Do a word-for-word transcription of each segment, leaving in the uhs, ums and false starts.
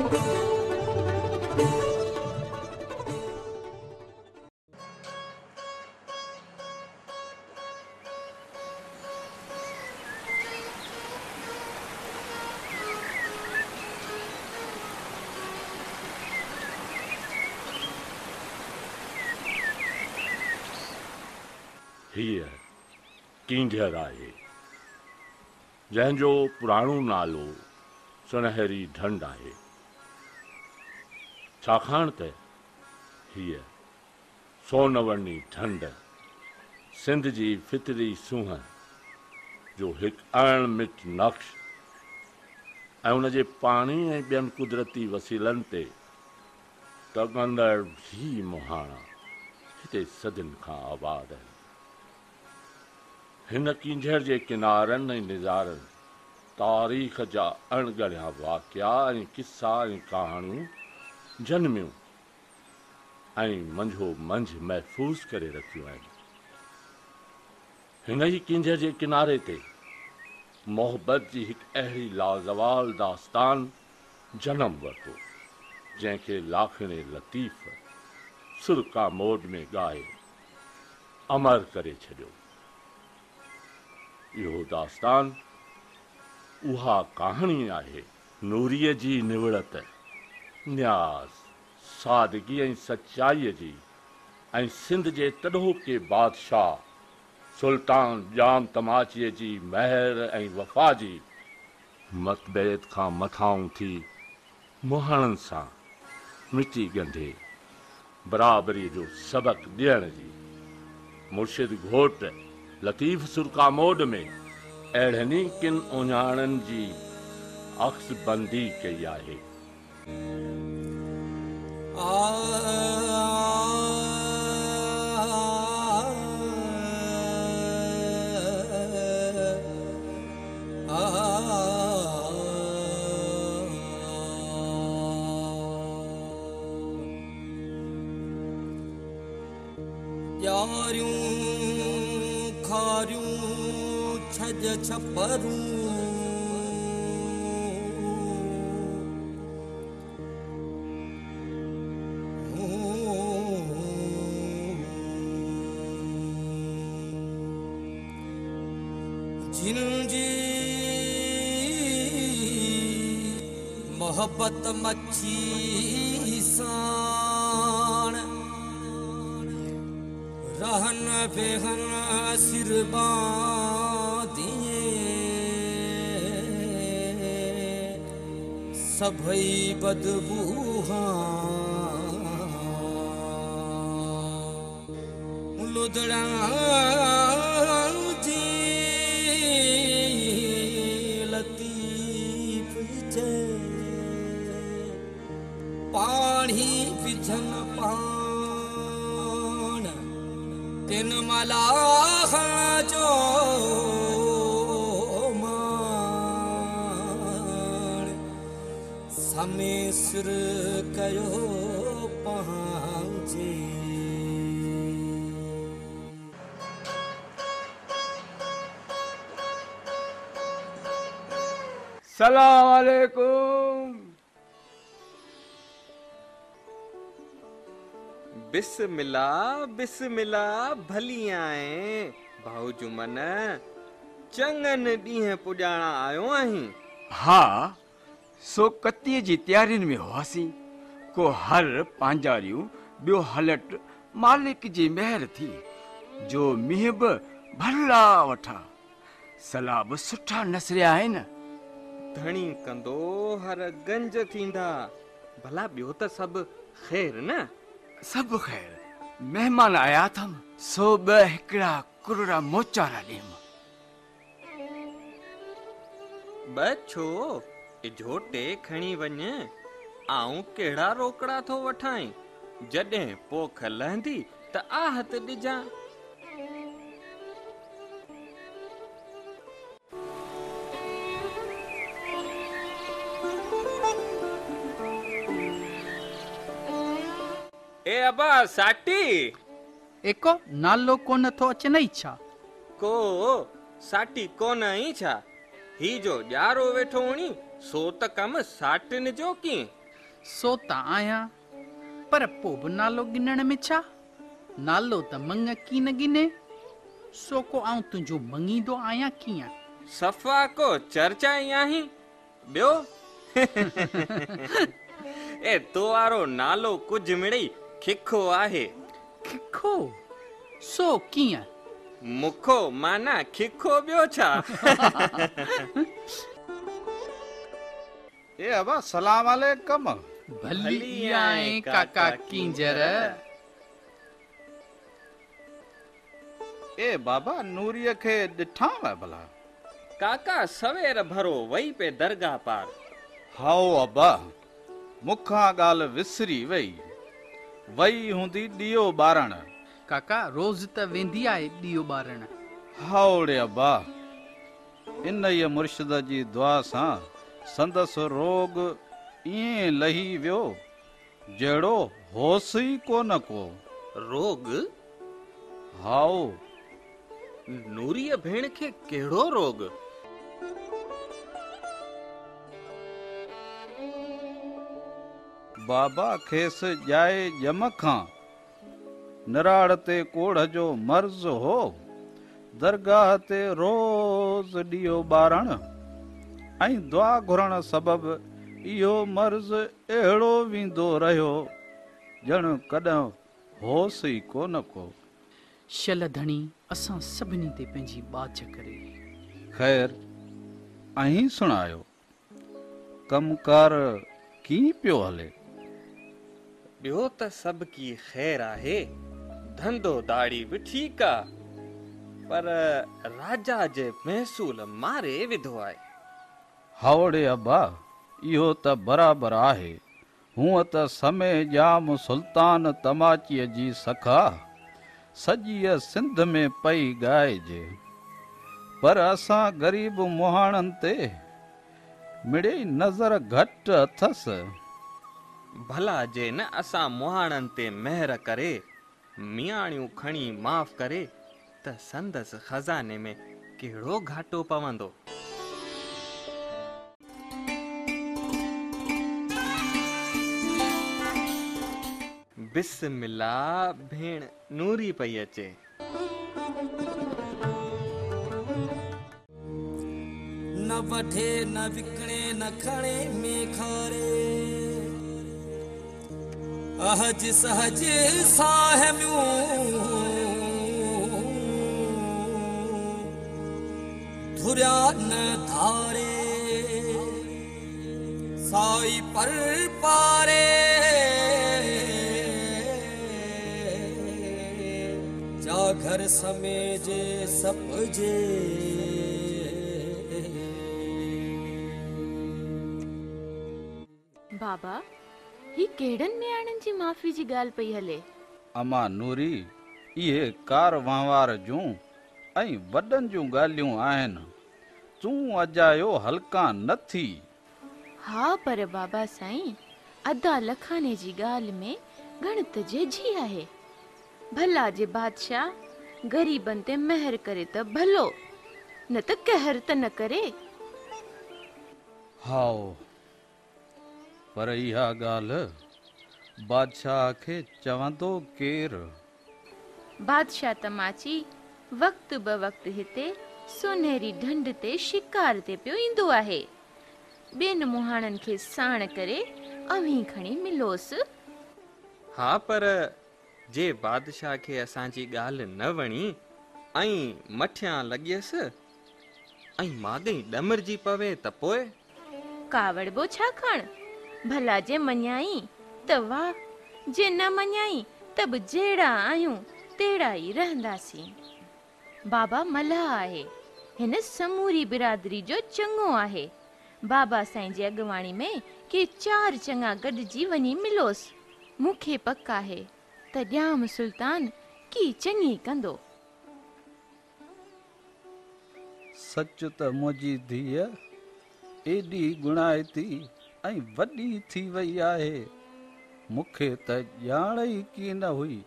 हीअ कींझर आहे जंहिंजो पुराणो नालो सुनहरी ढंढ आहे छाकाणि त हीअ सोनवर्णी ढंढ सिंध जी फितरी सूंहं जो हिकु अणमिट नक्श ऐं उन जे पाणी ऐं ॿियनि कुदरती वसीलनि ते तगंदड़ ही मुहाणा हिते सदियुनि खां आबाद आहिनि। हिन कींझर जे किनारनि ऐं निज़ारनि तारीख़ जा अणगढ़िया वाक़िया ऐं किस्सा ऐं कहाणियूं जनमियूं ऐं मंझो मंझ महफ़ूज़ करे रखियूं आहिनि। हिन ई कींझर जे किनारे ते मोहबत जी हिकु अहिड़ी लाज़वाल दास्तान जनम वरितो जंहिंखे लाखिणे लतीफ़ सुरका मोड में ॻाए अमर करे छॾियो। इहो दास्तान उहा कहाणी आहे नूरीअ जी निवड़त न्याज़ सादगी ऐं सचाईअ जी ऐं सिंध जे तॾोके बादशाह सुल्तान जाम तमाचीअ जी महर ऐं वफ़ा जी मतबैत खां मथाऊं थी मुहाणनि सां मिटी ॻंढे बराबरी जो सबक़ ॾियण जी मुर्शिद घोट लतीफ़ सुरका मोड में अहिड़नि ई किन उञाणनि जी अक्स बंदी कई आहे। यारियूं खारियूं छज छपरूं जिन जी मोहब्बत मच्छी साण रहन बेहन सिर बांधिए सभई बदबूहा लुदड़ा जी लतीफ जे पानी विझन पान तिन मलाह जो मान समेसर कयो पहुंचे। सलाम अलैकुम। बिस्मिल्लाह बिस्मिल्लाह भली आए भाऊ जुमन चङनि ॾींहं पुॼाणा आयो आहीं। हा सो कतीअ जी तयारियुनि में हुआसीं को हर पांजारियूं ॿियो हलट मालिक जी महर थी जो मींहं बि भला वठा सलाह बि सुठा नसरिया आहिनि। धणी कंदो हर गंज थींदा भला ॿियो त सभु ख़ैर न? सब खैर मेहमान आया थम सो ब हिकड़ा कुरड़ा मोचारा ॾेम बच्छो इझोटे खणी वञ आऊं कहिड़ा रोकड़ा थो वठाई जॾहिं पोख लहंदी त आहत ॾिजां। ए अबा साटी एको नालो कोन थो अचे न छा? को साटी कोन ई छा ही जो ॼारो वेठो हुणी सो त कम साटिन जो की सो त आहियां, पर पोइ बि नालो गिनण में छा? नालो त मंग की न गिने, सो को आऊं तुंहिंजो मङींदो आहियां कीअं? सफ़ा को चर्चा ई आहीं। ॿियो ए तो वारो नालो कुझ मिड़ई खिखो आहे। खिखो? सो कीअं? मुखो माना खिखो, ॿियो छा? ए अबा सलाम अलैकुम। भली आए काका किंजर। ए बाबा नूरीअ खे ॾिठां वा भला? काका सवेर भरो वई पे दरगाह पार। हाओ अबा, मुखां ॻाल्हि विसरी वई। वई हूंदी ॾियो ॿारण। काका रोज़ त वेंदी आहे ॾियो ॿारण। हाउड़े अबा, इन ई मुर्शिद जी दुआ सां संदसि रोग ईअं लही वियो जहिड़ो होस ई कोन को। रोग? हाओ, नूरीअ भेण खे कहिड़ो रोग? बाबा खेसि ॼाए ॼम खां निराड़ ते कोढ़ जो मर्ज़ हो। दरगाह ते रोज़ ॾियो ॿारण ऐं दुआ घुरण सबबि इहो मर्ज़ अहिड़ो वेंदो रहियो ॼण कॾहिं होस ई कोन को। शल धणी असां सभिनी ते पंहिंजी बाझ करे। ख़ैर, अहीं सुणायो, कमकार कीअं पियो हले? ॿियो त सभु की ख़ैर आहे, धंधो दाड़ी बि ठीकु आहे, पर राजा जे महसूल मारे विधो आहे। हावड़े अबा, इहो त बराबरि आहे। हूअं त समय जाम सुल्तान तमाचीअ जी सखा सॼीअ सिंध में पई ॻाइजे, पर असां ग़रीब मुहाणनि ते मिड़ेई नज़र घटि अथसि। भला जे न असां मुहाणनि ते महर करे, मियाणियूं खणी माफ़ करे, त संदसि खज़ाने में कहिड़ो घाटो पवंदो। बिस्मिल्लाह, भेण नूरी पई अचे। न वठे न विकणे न खणे में खारे, अहज सहज साहम्यूं धुरिया न धारे, साई पर पारे जा घर समेजे सपजे। बाबा, ही केड़न न्याणन जी माफ़ी जी गाल पई हले? अमा नूरी, इहे कार वहिंवार जूं ऐं वॾनि जूं ॻाल्हियूं आहिनि। तूं अजायो हल्का न थी। हा, पर बाबा साईं, अदा लखाने जी गाल में गणित जेझी आहे। भला जे बादशाह गरीबन ते महर करे त भलो, न त कहर त न करे। हाओ, पर इहा ॻाल्हि बादशाह खे चवंदो केरु? बादशाह तमाची वक्त ब वक्त हिते सुनहरी ढंढ ते शिकार ते पियो ईंदो आहे। ॿियनि मुहाणनि खे साण करे अवीं खणी मिलोसि। हा, पर जे बादशाह खे असांजी ॻाल्हि न वणी ऐं मठियां लॻियसि ऐं माॻई ॾमरजी पवे त पोइ? कावड़बो छा खण? भला जे मञाई त वाह, जे न मञाई त बि जहिड़ा आहियूं तहिड़ा ई रहंदासीं। बाबा मल्हा आहे, हिन समूरी बिरादरी जो चङो आहे। बाबा साईं जी अॻवाणी में के चार चङा गॾिजी वञी मिलोसि। मूंखे पक आहे त ॼाम सुल्तान की चङी कंदो। सच त मुंहिंजी धीअ एॾी गुणाइती ऐं वॾी थी वई आहे, मूंखे त ॼाण ई की न हुई।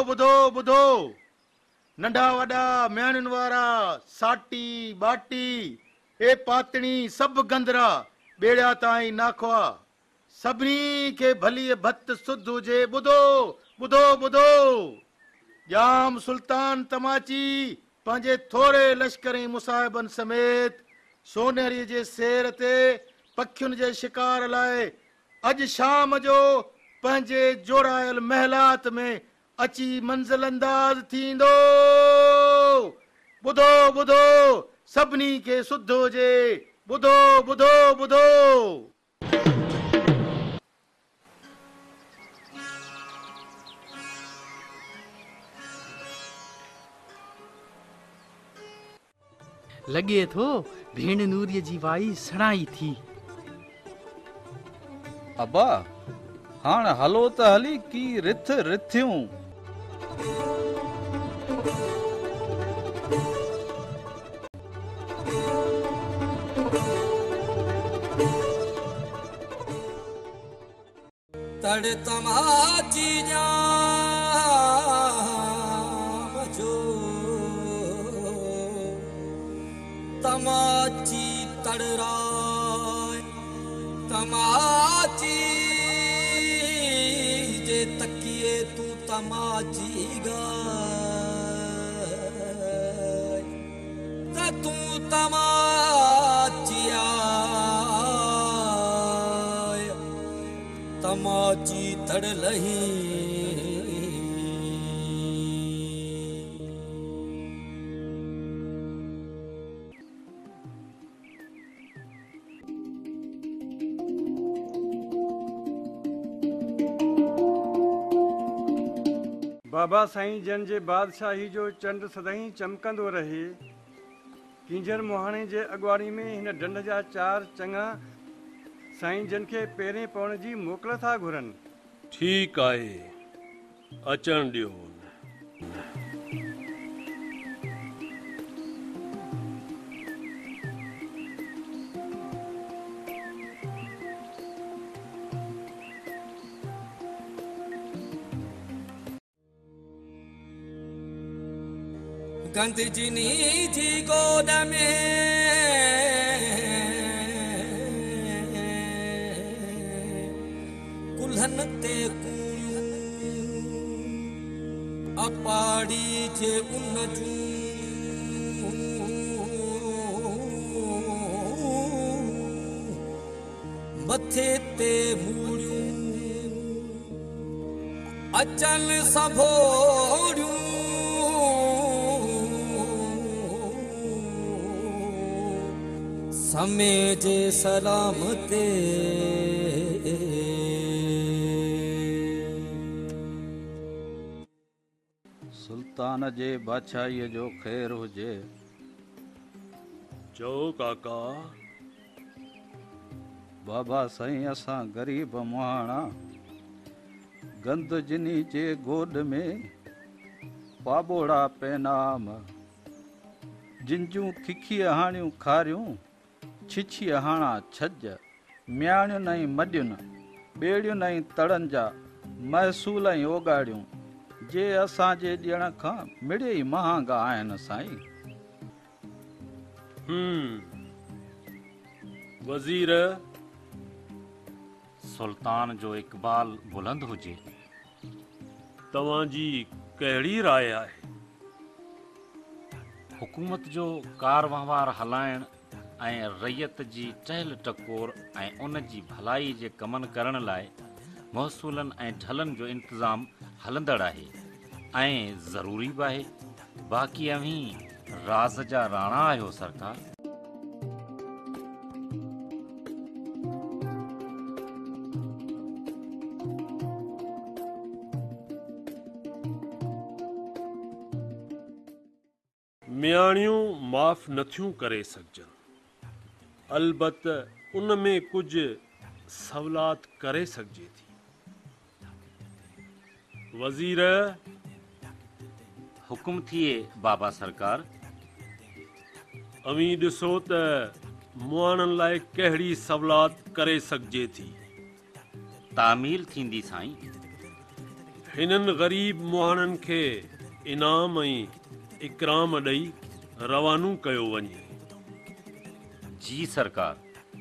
ॿुधो ॿुधो, नंढा वॾा म्याणियुनि वारा साटी बाटी ए पातणी सभु गंदरा ॿेड़िया ताईं नाखवा, सभिनी खे भलीअ भत सुध हुजे। ॿुधो ॿुधो ॿुधो, जाम सुल्तान तमाची पंहिंजे थोरे लश्करी मुसाहिबनि समेत सोनेरीअ जे सेर ते पखियुनि जे शिकार लाइ अॼु शाम जो पंहिंजे जोड़ायल महलात में अची मंज़िल अंदाज़ थींदो। ॿुधो ॿुधो, सभिनी खे सुध हुजे। ॿुधो ॿुधो ॿुधो। लॻे थो भेण नूरीअ जी वाई सणाई थी। अबा हाणे हलो त हली की रिथ रिथियूं। तड़ तमाची जाम जो तमाची तड़राय, तमाची जे तकिए तू तमाची गाय, त तू तमाचिया तमाची तड़ लही। बाबा साईं जन जे बादशाही जो चंड सदाई चमकंदो रहे। किंजर मोहाणे जे अॻुवाणी में हिन ढंढ जा चार चङा साईं जन खे पहिरें पवण जी मोकल था घुरनि। ठीकु आहे, अचण ॾियो। गंद जिनी जी गोद में कुल्हन ते कूड़ियूं अपाड़ी जे उन जूं मथे ते मूड़ियूं अचन सभोड़ियूं समय जे सलाम ते। सुल्तान जे बादशाहीअ जो ख़ैर हुजे। चओ काका। बाबा साईं असां गरीब मुहाणा गंद जिनी जे गोद में पाबोड़ा पैनाम, जिंजूं खिखीअ हाणियूं खारियूं छिछी हाणा छज, म्याणियुनि ऐं मॾियुनि ॿेड़ियुनि ऐं तड़नि जा महसूल ऐं ओगाड़ियूं जे असांजे ॾियण खां मिड़े ई महांगा आहिनि साईं। हम्म वज़ीर। सुल्तान जो इक़बाल बुलंद हुजे। तव्हांजी कहिड़ी राय आहे? हुकूमत जो कार वहिंवार हलाइण ऐं रैयत जी टहल टकोर ऐं उन जी भलाई जे कमनि करण लाइ महसूलनि ऐं ढलनि जो इंतज़ाम हलंदड़ आहे ऐं ज़रूरी बि आहे। बाक़ी अवीं राज़ जा राणा आहियो सरकार। म्याणियूं माफ़ नथियूं करे सघजनि, अलबत उन में कुझु सवलात करे सघिजे थी। वज़ीर। हुकुम थिए बाबा सरकार। अवीं ॾिसो त मुआणनि लाइ कहिड़ी सवलात करे सघिजे थी। तामील थींदी साईं। हिननि ग़रीब मुहाणनि खे इनाम ऐं इकराम ॾेई रवानो कयो वञे। जी सरकार।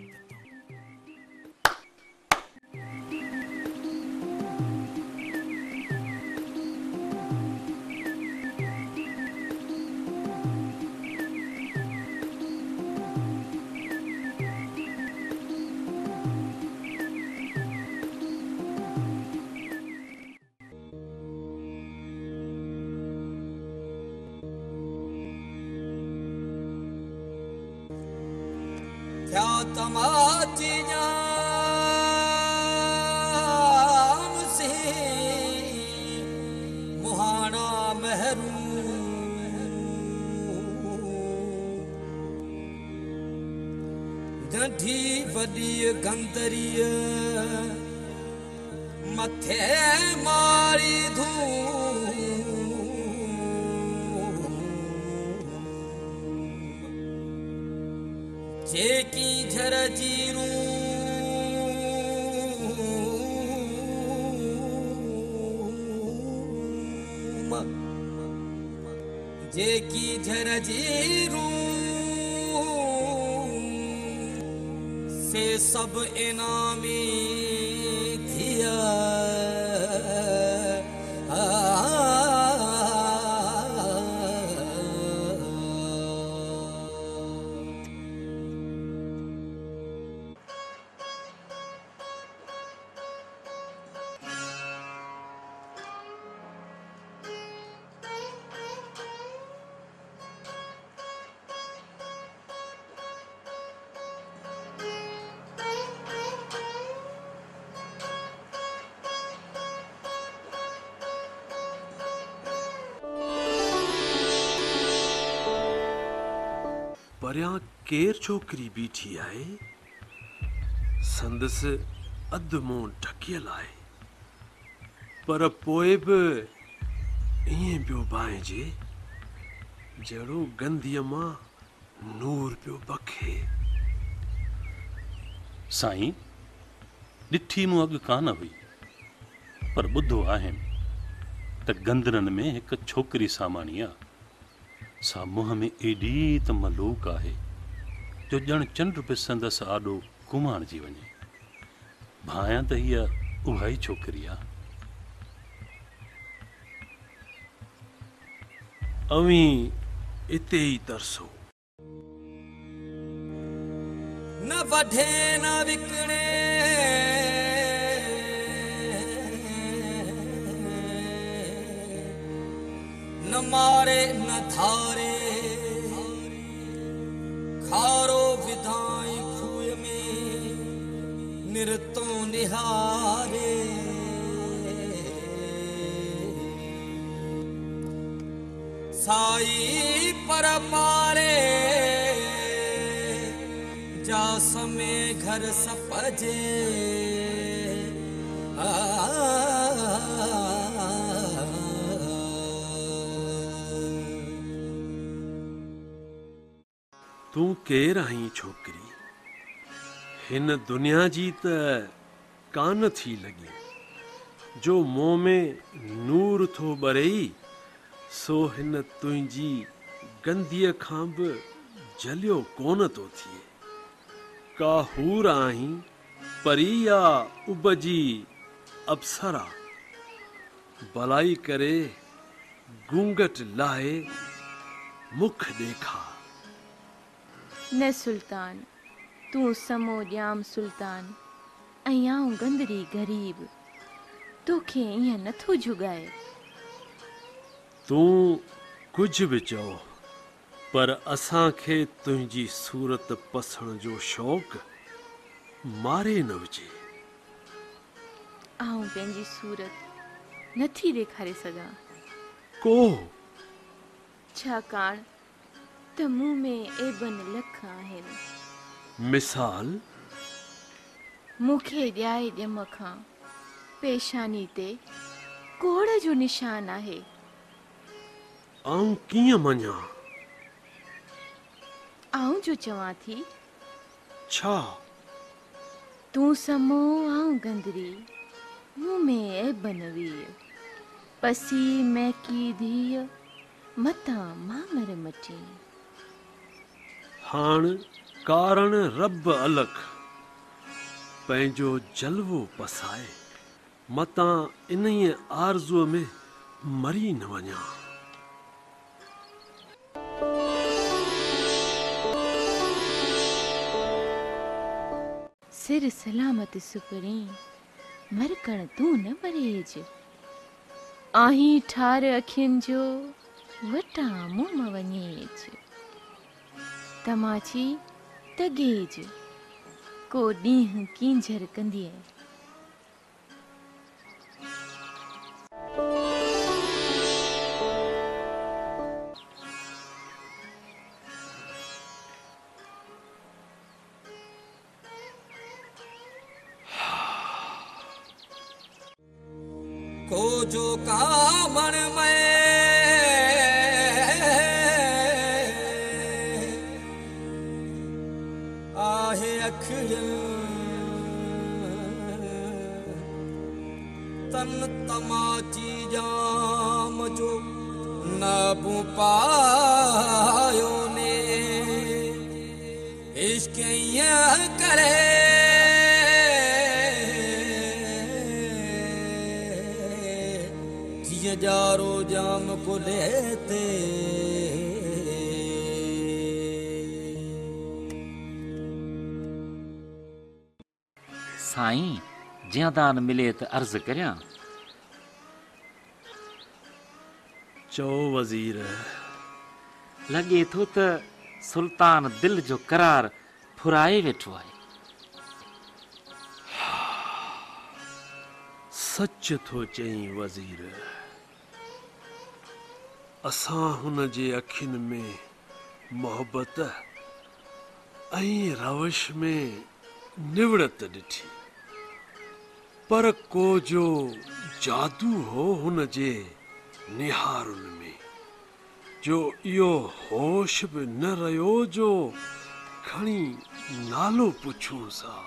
क्या तमाची जाम से मुहाना महरू ढी वॾी गंदरीअ मथे मारी धू जेकी झर जीरू जेकी झर जीरू से सब इनामी थिया परियां केर छोकिरी बीठी आहे, संदसि अधु मुंहुं ढकियल आहे, पर पोइ बि ईअं पियो बाहिजे जहिड़ो गंदीअ मां नूर पियो बखे। साईं, ॾिठी मूं अॻु कान हुई, पर ॿुधो आहिनि त गंदरनि में हिकु छोकिरी सामाणी आहे। सा मुंहं में एॾी त मलूक आहे जो ॼण चंड बि संदसि आॾो घुमाणिजी वञे। भायां त हीअ उहा ई छोकिरी आहे। अवीं इते ई तरसो। न वढे न विकणे न मारे न धारे खारो विधाई खूह में निरतो निहारे साई पर पारे जा समय घर सपजे आ तूं केरु आहीं छोकिरी? हिन दुनिया जी त कान थी लॻी जो मुंहं में नूर थो ॿरई, सो हिन तुंहिंजी गंदीअ खां बि जलियो कोन थो थिए। का हूर आहीं परी या उबजी अप्सरा, भलाई करे घूंघट लाहे मुख ॾेखार। न सुल्तान, तूं समो ॼाम सुल्तान ऐं आऊं गंदरी ग़रीब, तोखे ईअं नथो जुगाए। तूं कुझु बि चओ, पर असांखे तुंहिंजी सूरत पसण जो शौक़ु मारे न विझे। आऊं पंहिंजी सूरत नथी ॾेखारे सघां को, छाकाणि त मूं में एबन लख आहिनि। मिसाल, मूंखे ॼाए ॼम खां पेशानी ते कोड़ जो निशान आहे। आऊं कीअं मञां? आऊं जो चवां थी, छा? तूं समो आऊं गंदरी, मूं में एबन वीर, पसी महकी धीअ मता मामर मटी। हाण कारण रब अलख पंहिंजो जलवो पसाए मता इन्हीअ आरज़ूअ में मरी न वञा। सिर सलामत सुपरी मरकण तू न परहेज। आही ठार अखियुनि जो वटा मुंह वञेज। तमाची तगेज को ॾींहुं कींझर कंदीअ। को जो कामण में आहे अखियुं तन तमाची जाम जो नबू पायो ने इश्क ईअं करे जारो जाम को लेते। साईं ज्यादान मिले त अर्ज करियां। चओ वज़ीर। लॻे थो त सुल्तान दिल जो करार फुराए वेठो आहे। सच थो चई वज़ीर। असां हुन जे अखियुनि में मोहबत ऐं रवश में निवड़त ॾिठी, पर को जो जादू हो हुन जे निहारुनि में जो इहो होश बि न रहियो जो खणी नालो पुछूं सा।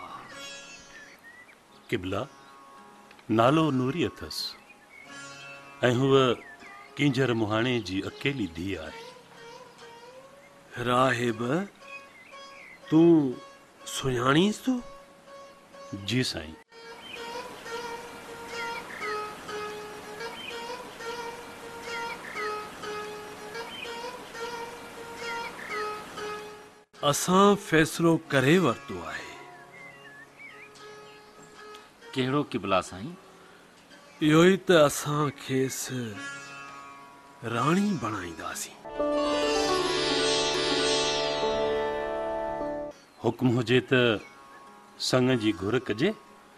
किबला नालो नूरी अथसि ऐं हूअ किंजर मुहाणे जी अकेली धीअ आहे। राहिब तूं सुञाणीस थो? जी साईं। असां फ़ैसिलो करे वरितो आहे। कहिड़ो किबला साईं? इहो ई त असां खेसि राणी बणाईंदासीं। हुक्म हुजे त संग जी घुर कजे।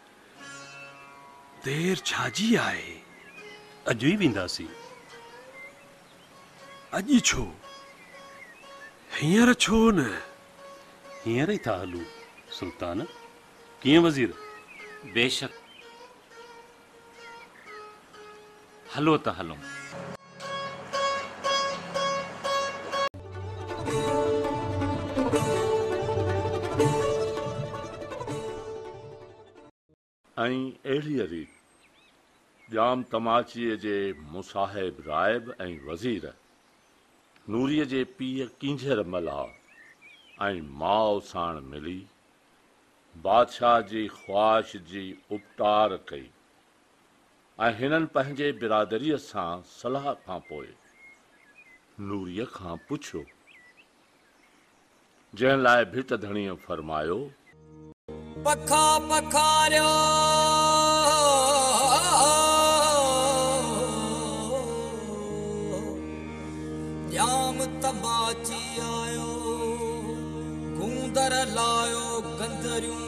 देर छाजी आहे? अॼु ई वेंदासीं। अॼु छो? हींअर छो न? हींअर ई था हलूं सुल्तान। कीअं वज़ीर? बेशक हलो त हलूं। ऐं अहिड़ीअ रीति जाम तमाचीअ जे मुसाहिब राइब ऐं वज़ीर नूरीअ जे पीउ किंझर मला ऐं माउ साण मिली बादशाह जी ख़्वाहिश जी उपटार कई ऐं हिननि पंहिंजे बिरादरीअ सां सलाह खां पोइ नूरीअ खां पुछियो, जंहिं लाइ भिट धणीअ फरमायो, पखा पखारियो जाम तमाची आयो गूंदर लायो गंदरियूं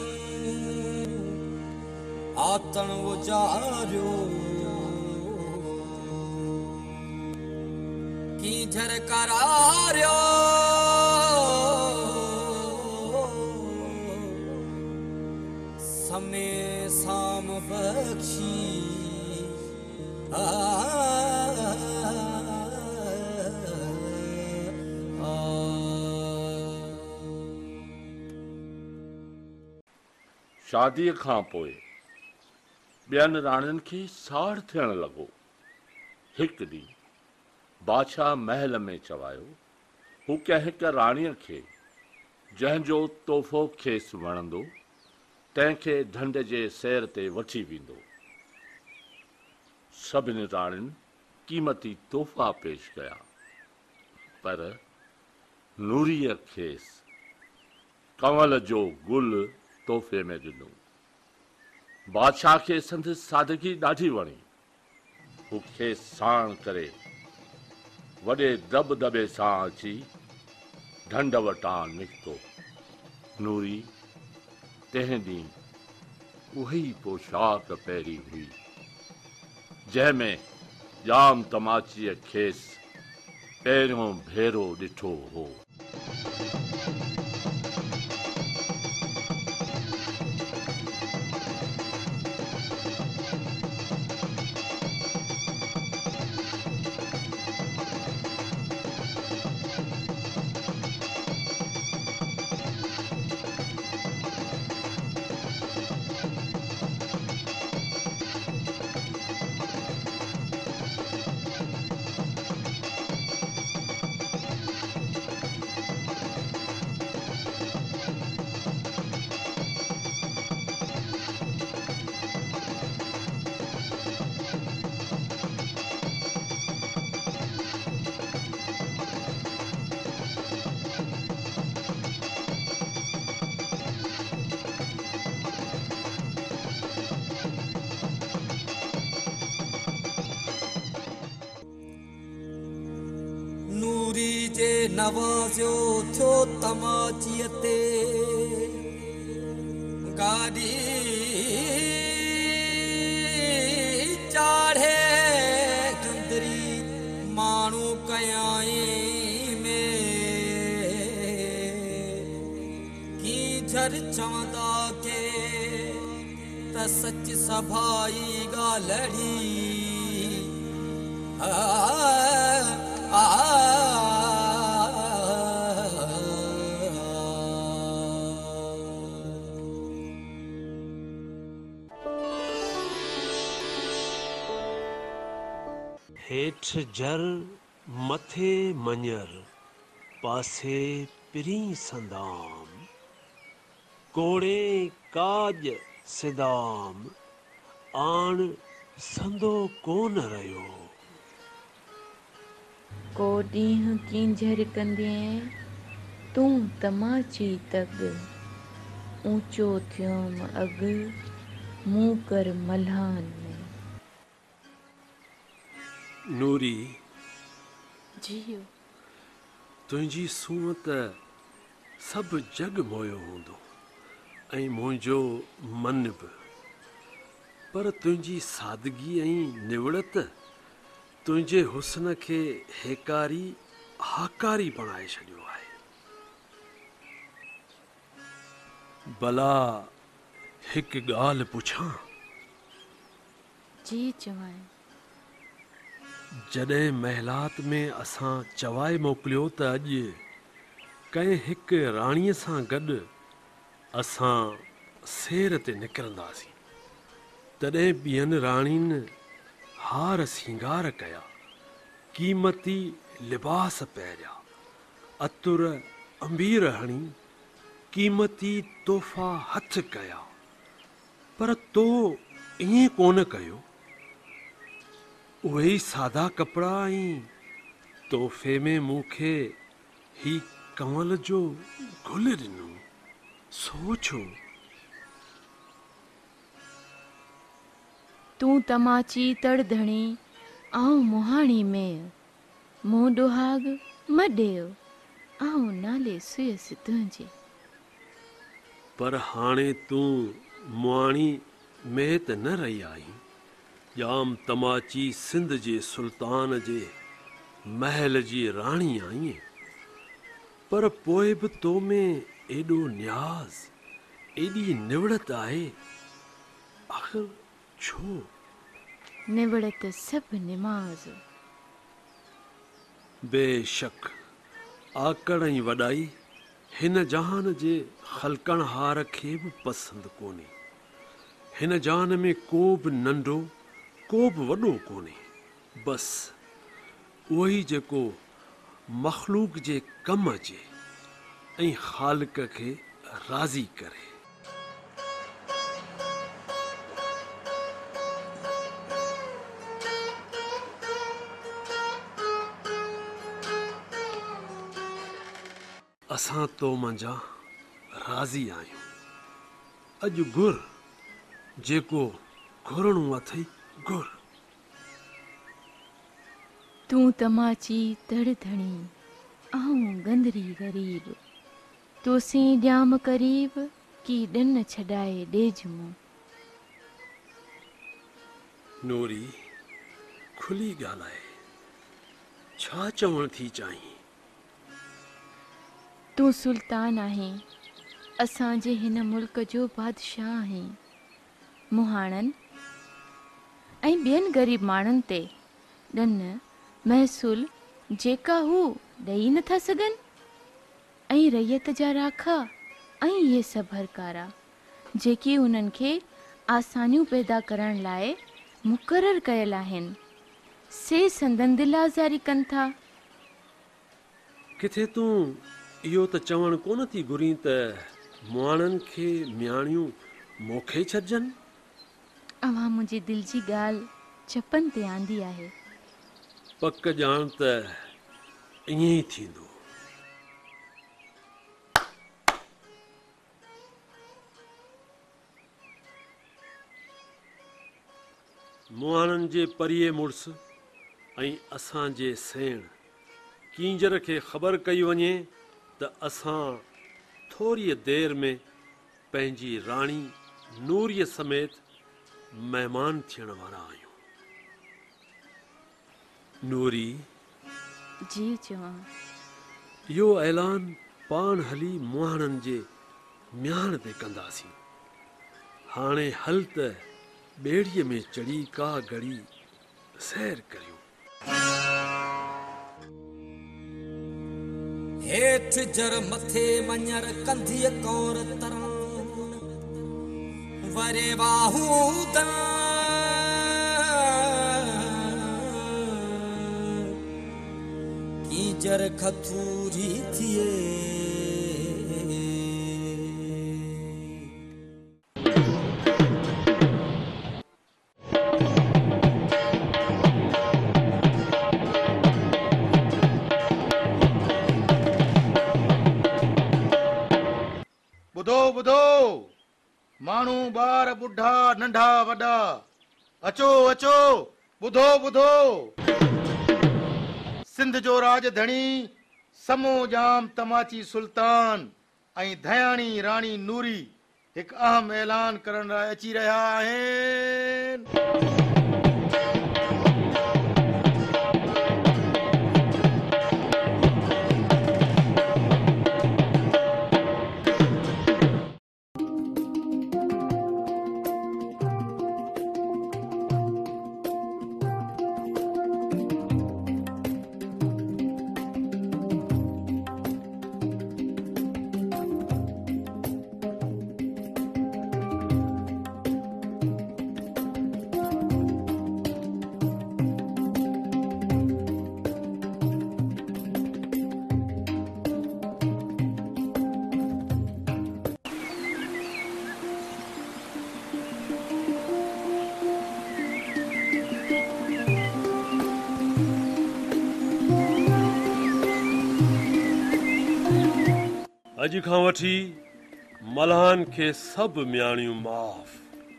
आतण उजारियो कीझर करारियो समय साम बख्शी आ, आ, शादीअ खां पोइ ॿियनि राणियुनि खे साड़ थियण लॻो हिकु ॾींहुं बादशाह महल में चवायो हू कंहिं हिक राणीअ खे जंहिंजो तोहफ़ो खेसि वणंदो तंहिंखे ढंढ जे सैर ते वठी वेंदो। सभिनी राणियुनि क़ीमती तोहफ़ा पेश कया, पर नूरीअ खेसि कंवल जो गुल तोहफ़े में ॾिनो। बादशाह खे संदसि सादगी ॾाढी वणी। हू खेसि साण करे वॾे दबदबे सां अची ढंढ वटां निकितो। नूरी तंहिं ॾींहुं उहा ई पोशाक पहिरी हुई जंहिंमें जाम तमाचीअ खेसि पहिरियों भेरो ॾिठो हो। नूरी जे नवाज़ियो थियो तमाचीअ ते गाॾी चाढ़े गंदरी माण्हू कयाई में की झर चवंदा के त सच सभाई ॻाल्हि हेठ जर मथे मञर पासे पिरी संदाम कोड़े काज सिदाम आण संदो कोन रहियो। को ॾींहुं कींझर कंदे तूं तमाची तग ऊंचो थियुम अॻु मूं कर मल्हान में। नूरी जियो तुंहिंजी सूंह त सभु जग मोयो हूंदो ऐं मुंहिंजो मन बि, पर तुंहिंजी सादगी ऐं निवड़त तुंहिंजे हुस्न खे हेकारी हाकारी बणाए छॾियो आहे। भला हिकु ॻाल्हि पुछां? जी चवाए। जॾहिं महिलात में असां चवाए मोकिलियो त अॼु कंहिं हिकु राणीअ सां गॾु असां सैर ते निकिरंदासीं, तॾहिं ॿियनि राणियुनि हार सिंगार कया, क़ीमती लिबास पहिरिया, अतुर अंबीर हणी, क़ीमती तोहफ़ा हथ कया, पर तो ईअं कोन कयो। उहे ई सादा कपिड़ा ऐं तोहफ़े में मूंखे ही कंवल जो गुल ॾिनो। सोचो तूं तमाची तड़धणी आऊं मुहाणी में मूं डुहाग मॾियो आऊं नाले सुयसि तुंहिंजे। पर हाणे तूं मुआणी में त न रही आई, जाम तमाची सिंध जे सुल्तान जे महल जी राणी आईं, पर पोइ बि तो में एॾो न्याज़, एॾी निवड़त आहे, आख़िर छो? निवड़त सभु निमाज़। बेशक आकड़ ऐं वॾाई हिन जहान जे ख़लकणहार खे बि पसंदि कोन्हे। हिन जान में को बि नंढो को बि वॾो कोन्हे। बसि उहो ई जेको मख़लूक जे कम अचे ऐं ख़ालिक खे राज़ी करे। असां तो मंझां राज़ी आहियूं। अॼु घुर जेको घुरणो अथई घुर। तूं तमाची तड़ धणी आऊं गंदरी गरीब, तोसीं ॼाम करीब की ॾन छॾाए ॾेज मूं। नूरी खुली ॻाल्हाए, छा चवण थी चाहीं? तूं सुल्तान आहीं, असांजे हिन मुल्क जो बादशाह आहीं। मुहाणनि ऐं ॿियनि ग़रीब माण्हुनि ते ॾन महसूल जेका हू ॾेई नथा सघनि, ऐं रैयत जा राखा ऐं इहे सभु हरकारा जेकी उन्हनि खे आसानियूं पैदा करण लाइ मुक़ररु कयल आहिनि, से संदन दिल आज़ारी कनि था। किथे तूं इहो त चवण कोन थी घुरीं त मुआणनि खे म्याणियूं मोखे छॾजनि? अवां मुंहिंजे दिल जी ॻाल्हि चपनि ते आंदी आहे। पक ॼाण त ईअं ई थींदो। मुआणनि जे परीए मुड़ुस ऐं असांजे सेण कींजर खे ख़बर कई वञे त असां थोरीअ देर में पंहिंजी राणी नूरीअ समेत महिमान थियण वारा आहियूं। नूरी जी चवां। इहो ऐलान पाण हली मुआणनि जे म्याण ते कंदासीं। हाणे हल त ॿेड़ीअ में चढ़ी का घड़ी सैर करियूं। हेठ जर मथे मञर कंधीअ कौर तरण वरे बाहू दा कीजर खथूरी थिए। ॿुधो ॿुधो माण्हू ॿार ॿुढा नंढा वॾा, अचो अचो ॿुधो ॿुधो। सिंध जो राजधणी समो जाम तमाची सुल्तान ऐं धयाणी राणी नूरी हिकु अहम ऐलान करण लाइ अची रहिया आहिनि। अॼु खां वठी मल्हान खे सभु म्याणियूं माफ़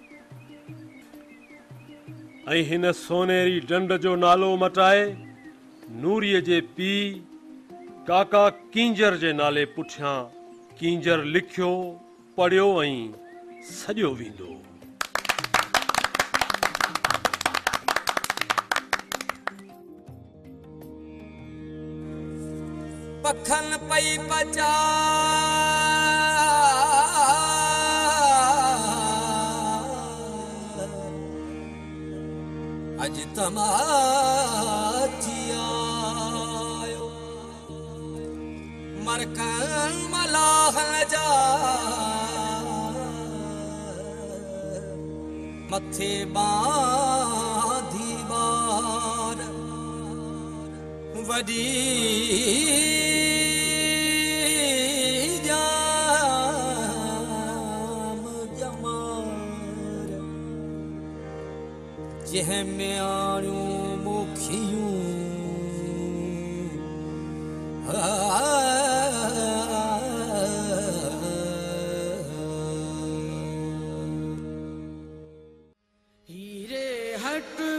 ऐं हिन सोनेरी डंड जो नालो मटाए नूरीअ जे पीउ काका कींजर जे नाले पुठियां कींजर लिखियो पढ़ियो ऐं सॼो वेंदो। पखन पई पचा अज तमाची आयो मरकन मलाह जा मथे बाधी बार वडी जाम जमार जह में आणियूं मुखियूं हीरे हट